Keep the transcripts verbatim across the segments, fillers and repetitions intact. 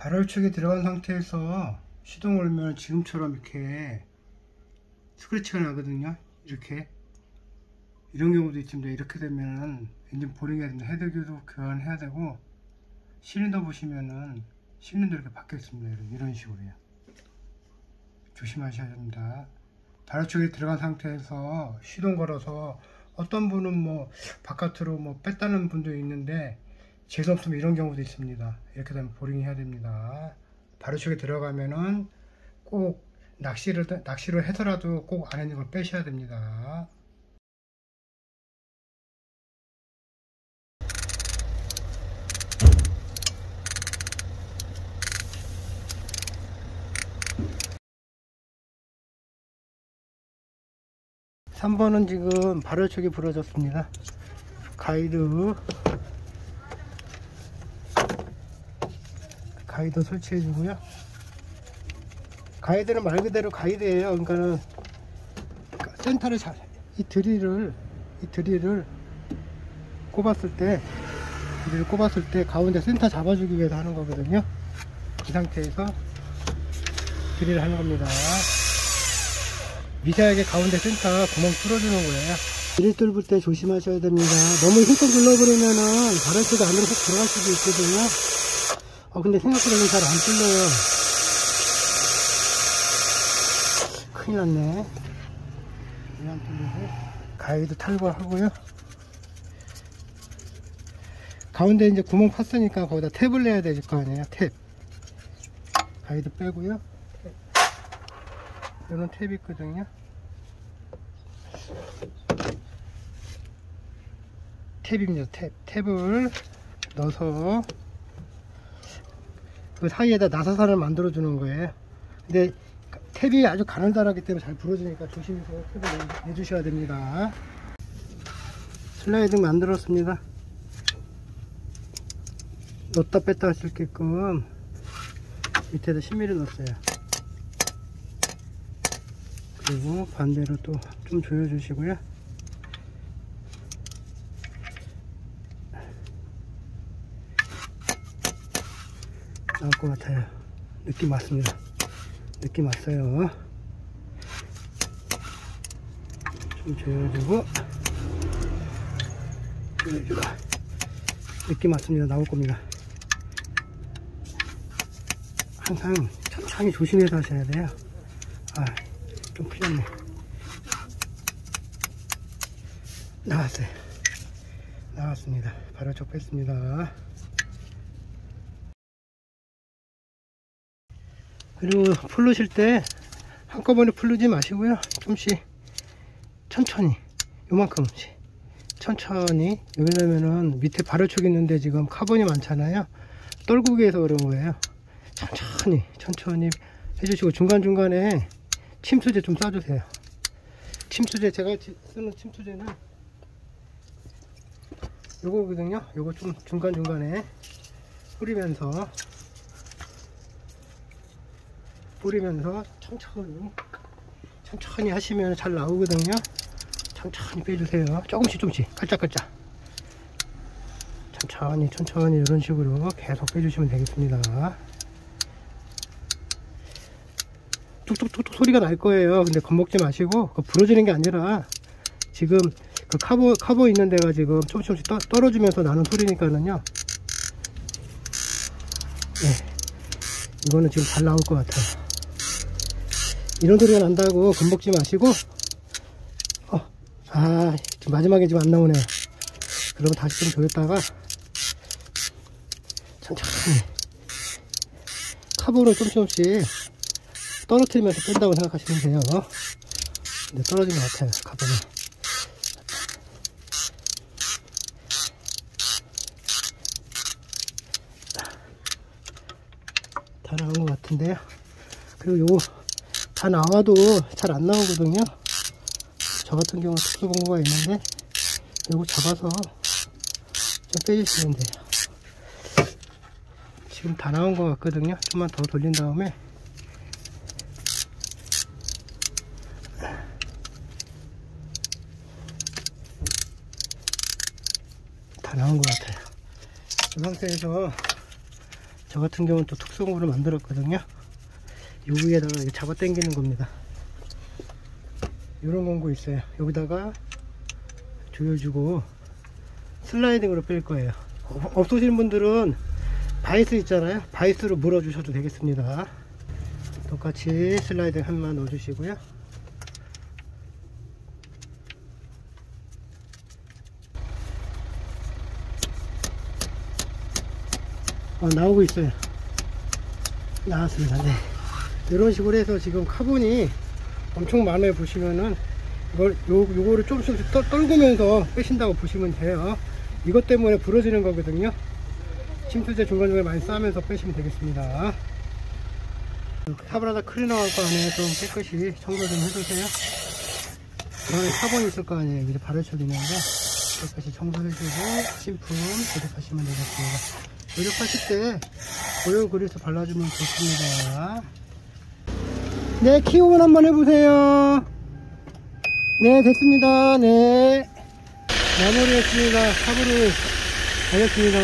발열축이 들어간 상태에서 시동을 걸면 지금처럼 이렇게 스크래치가 나거든요. 이렇게 이런 경우도 있습니다. 이렇게 되면은 엔진 보링해야 됩니다. 헤드기도 교환해야 되고, 실린더 보시면은 실린더 이렇게 박혀 있습니다. 이런 식으로요. 조심하셔야 됩니다. 발열축이 들어간 상태에서 시동 걸어서 어떤 분은 뭐 바깥으로 뭐 뺐다는 분도 있는데, 재수 없으면 이런 경우도 있습니다. 이렇게 되면 보링 해야 됩니다. 발열축에 들어가면은 꼭 낚시를 낚시를 해서라도 꼭 안에 있는 걸 빼셔야 됩니다. 삼 번은 지금 발열축이 부러졌습니다. 가이드 가이드 설치해 주고요. 가이드는 말 그대로 가이드예요. 그러니까는 센터를 잘, 이 드릴을 이 드릴을 꼽았을 때 드릴을 꼽았을 때 가운데 센터 잡아주기 위해서 하는 거거든요. 이 상태에서 드릴을 하는 겁니다. 미세하게 가운데 센터 구멍 뚫어주는 거예요. 드릴 뚫을 때 조심하셔야 됩니다. 너무 힘껏 눌러버리면은 발열축이 안으로 쏙 들어갈 수도 있거든요. 어, 근데 생각보다는 잘 안 뚫려요. 큰일 났네. 왜 안 뚫리지? 가이드 탈거하고요. 가운데 이제 구멍 팠으니까 거기다 탭을 내야 될 거 아니에요. 탭. 가이드 빼고요. 이런 탭이 있거든요. 탭입니다. 탭. 탭을 넣어서 그 사이에다 나사선을 만들어 주는 거예요. 근데 탭이 아주 가늘다랗기 때문에 잘 부러지니까 조심해서 탭을 내주셔야 됩니다. 슬라이딩 만들었습니다. 넣었다 뺐다 할 수 있게끔 밑에다 십 밀리미터 넣었어요. 그리고 반대로 또 좀 조여 주시고요. 나올 것 같아요. 느낌 왔습니다. 느낌 왔어요. 좀 조여주고 조여주고 느낌 왔습니다. 나올 겁니다. 항상 천천히 조심해서 하셔야 돼요. 아, 좀 풀렸네. 나왔어요. 나왔습니다. 발열축 뺐습니다. 그리고 풀르실 때 한꺼번에 풀르지 마시고요. 좀씩 천천히, 요만큼씩 천천히. 왜냐면은 밑에 발열축이 있는데 지금 카본이 많잖아요. 떨구기 해서 그런 거예요. 천천히 천천히 해주시고, 중간중간에 침수제 좀 쏴주세요. 침수제, 제가 쓰는 침수제는 요거거든요. 요거 좀 중간중간에 뿌리면서 뿌리면서 천천히 천천히 하시면 잘 나오거든요. 천천히 빼주세요. 조금씩 조금씩 깔짝깔짝 천천히 천천히 이런 식으로 계속 빼주시면 되겠습니다. 뚝뚝뚝뚝 소리가 날 거예요. 근데 겁먹지 마시고, 부러지는 게 아니라 지금 그 카보 카보 있는 데가 지금 조금씩 조금씩 떠, 떨어지면서 나는 소리니까는요. 네, 이거는 지금 잘 나올 것 같아요. 이런 소리가 난다고 겁먹지 마시고, 어, 아, 지금 마지막에 지금 안 나오네요. 그러면 다시 좀 조였다가 천천히 카본을 조금씩 조금씩 떨어뜨리면서 뺀다고 생각하시면 돼요. 근데 떨어진 것 같아요, 카본이. 다 나온 것 같은데요. 그리고 요거 다 나와도 잘 안 나오거든요. 저 같은 경우는 특수 공구가 있는데 요거 잡아서 좀 빼주시면 돼요. 지금 다 나온 것 같거든요. 좀만 더 돌린 다음에 다 나온 것 같아요. 이 상태에서 저 같은 경우는 또 특성으로 만들었거든요. 여기에다가 이렇게 잡아 당기는 겁니다. 이런 공구 있어요. 여기다가 조여주고 슬라이딩으로 뺄 거예요. 없으신 분들은 바이스 있잖아요. 바이스로 물어 주셔도 되겠습니다. 똑같이 슬라이딩 한만 넣어 주시고요. 아, 나오고 있어요. 나왔습니다. 네. 이런 식으로 해서 지금 카본이 엄청 많아요. 보시면은 이걸 요, 요거를 조금씩 떨, 떨구면서 빼신다고 보시면 돼요. 이것 때문에 부러지는 거거든요. 침투제 중간중간에 많이 싸면서 빼시면 되겠습니다. 카브라다 클리너 할 거 안에 좀 깨끗이 청소 좀 해주세요. 그 안에 카본이 있을 거 아니에요. 이제 발열 처리인데 깨끗이 청소해주고 신품 조립하시면 되겠습니다. 조립하실 때 오일 그리스 발라주면 좋습니다. 네, 키온 한번 해보세요. 네, 됐습니다. 네, 마무리했습니다. 카브를 달렸습니다.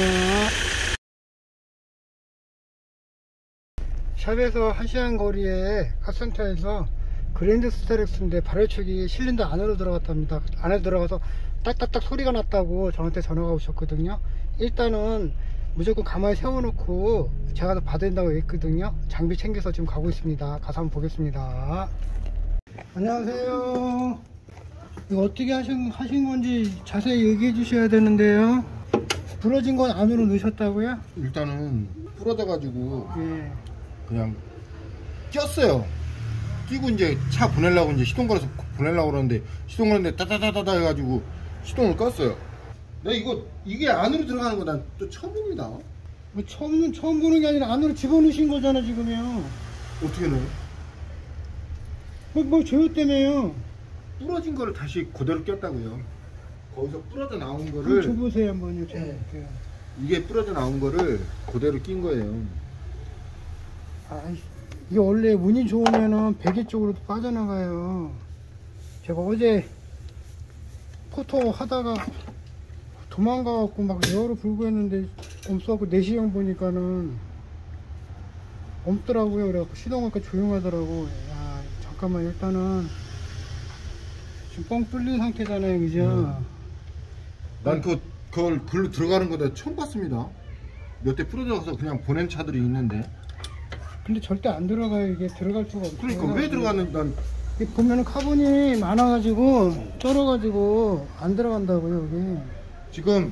샵에서 한 시간 거리에 카센터에서 그랜드 스테렉스인데 발열축이 실린더 안으로 들어갔답니다. 안에 들어가서 딱딱딱 소리가 났다고 저한테 전화가 오셨거든요. 일단은 무조건 가만히 세워놓고 제가 더 받아야 된다고 했거든요. 장비 챙겨서 지금 가고 있습니다. 가서 한번 보겠습니다. 안녕하세요. 이거 어떻게 하신, 하신 건지 자세히 얘기해 주셔야 되는데요. 부러진 건 안으로 넣으셨다고요? 일단은 부러져 가지고 예. 그냥 꼈어요. 끼고 이제 차 보내려고 이제 시동 걸어서 보내려고 그러는데 시동 걸었는데 따다다다다 해가지고 시동을 껐어요. 나 이거 이게 안으로 들어가는 거 난 또 처음 봅니다. 뭐 처음, 처음 보는 게 아니라 안으로 집어넣으신 거잖아 지금요. 어떻게 넣어요? 뭐, 뭐 조여 때문에요. 부러진 거를 다시 그대로 꼈다고요. 거기서 부러져 나온 한번 거를 줘보세요 한번요. 제가 네. 볼게요. 이게 부러져 나온 거를 그대로 낀 거예요. 아, 이게 원래 운이 좋으면은 베개 쪽으로도 빠져나가요. 제가 어제 포토 하다가 도망가갖고 막 에어로 불고 했는데 없어갖고 내시경 보니까는 없더라고요. 그래갖고 시동하니까 조용하더라고. 야, 잠깐만 일단은 지금 뻥 뚫린 상태잖아요, 그죠? 음. 난 그, 그걸 글로 들어가는 거다 처음 봤습니다. 몇 대 부러져서 그냥 보낸 차들이 있는데. 근데 절대 안 들어가요. 이게 들어갈 수가 없어요. 그러니까 왜 들어가는지 난 보면은 카본이 많아가지고 쩔어가지고 안 들어간다고요, 여기. 지금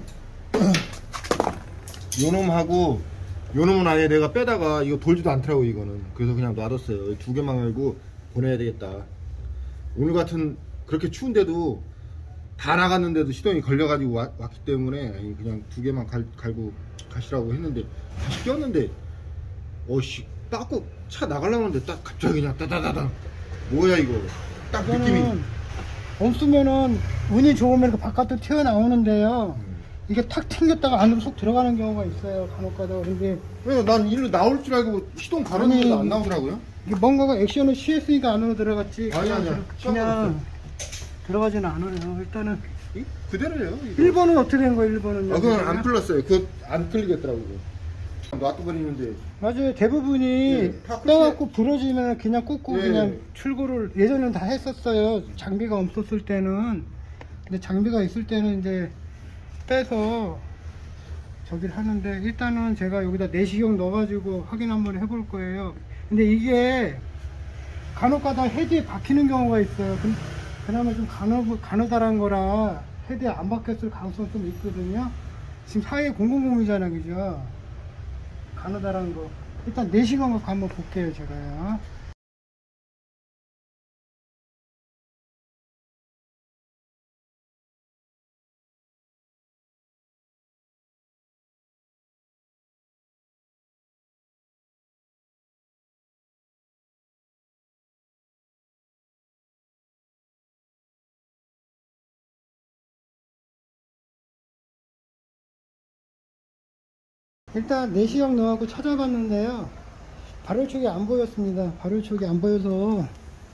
요놈하고 요놈은 아예 내가 빼다가 이거 돌지도 않더라고 이거는. 그래서 그냥 놔뒀어요. 두 개만 갈고 보내야 되겠다. 오늘 같은 그렇게 추운데도 다 나갔는데도 시동이 걸려가지고 와, 왔기 때문에 그냥 두 개만 갈, 갈고 가시라고 했는데 다시 꼈는데 어씨 닦고 차 나가려고 하는데 딱 갑자기 그냥 따다다다 뭐야 이거 딱 느낌이 없으면은 운이 좋으면 이렇게 바깥으로 튀어나오는데요. 음. 이게 탁 튕겼다가 안으로 쏙 들어가는 경우가 있어요, 간혹가다. 근데 왜 난 일로 나올 줄 알고 시동 가렸는데도 안 나오더라고요. 이게 뭔가가 액션을 취했으니까 안으로 들어갔지. 아니, 그냥, 아니야. 들- 그냥 들어가지는 않아요. 일단은 이? 그대로예요 이거. 일 번은 어떻게 된 거예요? 일 번은 아 그건 안 풀렸어요. 그거 안 풀리겠더라고요. 놔둬버리는데 맞아요. 대부분이 예, 다 떠갖고 부러지면 그냥 꽂고 예. 그냥 출고를 예전에는 다 했었어요. 장비가 없었을 때는. 근데 장비가 있을 때는 이제 빼서 저기를 하는데 일단은 제가 여기다 내시경 넣어가지고 확인 한번 해볼 거예요. 근데 이게 간혹가다 헤드에 박히는 경우가 있어요. 그, 그나마 좀 가느, 가느다란 거라 헤드에 안 박혔을 가능성이 좀 있거든요. 지금 사회 공공공이잖아, 그죠? 가느다란 거. 일단 내시경 갖고 한번 볼게요, 제가요. 일단 내시경 넣어갖고 찾아봤는데요, 발열촉이 안 보였습니다. 발열촉이 안 보여서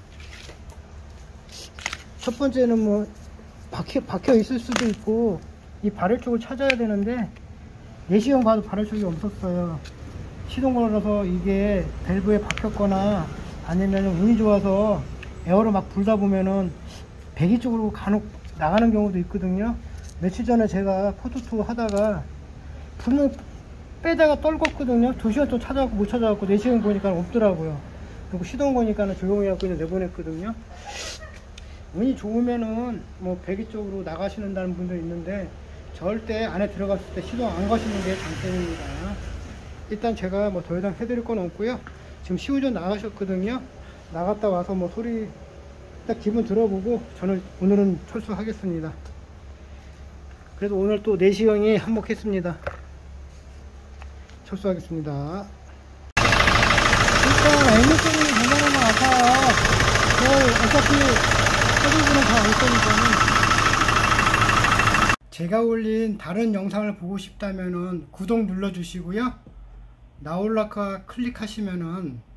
첫 번째는 뭐 박혀, 박혀 있을 수도 있고 이 발열촉을 찾아야 되는데 내시경 봐도 발열촉이 없었어요. 시동 걸어서 이게 밸브에 박혔거나 아니면 운이 좋아서 에어로 막 불다 보면은 배기 쪽으로 간혹 나가는 경우도 있거든요. 며칠 전에 제가 포토2 하다가 불을 빼다가 떨궜거든요. 두 시간 또 찾아갖고 못 찾아갖고 네 시간 보니까 없더라고요. 그리고 시동 거니까 조용히 하고 그냥 내보냈거든요. 운이 좋으면은 뭐 배기 쪽으로 나가시는다는 분도 있는데 절대 안에 들어갔을 때 시동 안 거시는 게 장점입니다. 일단 제가 뭐 더 이상 해드릴 건 없고요. 지금 시운전 나가셨거든요. 나갔다 와서 뭐 소리 딱 기분 들어보고 저는 오늘은 철수하겠습니다. 그래도 오늘 또 내시경이 한몫했습니다. 철수하겠습니다. 일단 애니송이 전화로만 아파요. 뭐 어차피 해주분은 다 알 거니까는. 제가 올린 다른 영상을 보고 싶다면은 구독 눌러 주시고요. 나올라카 클릭하시면은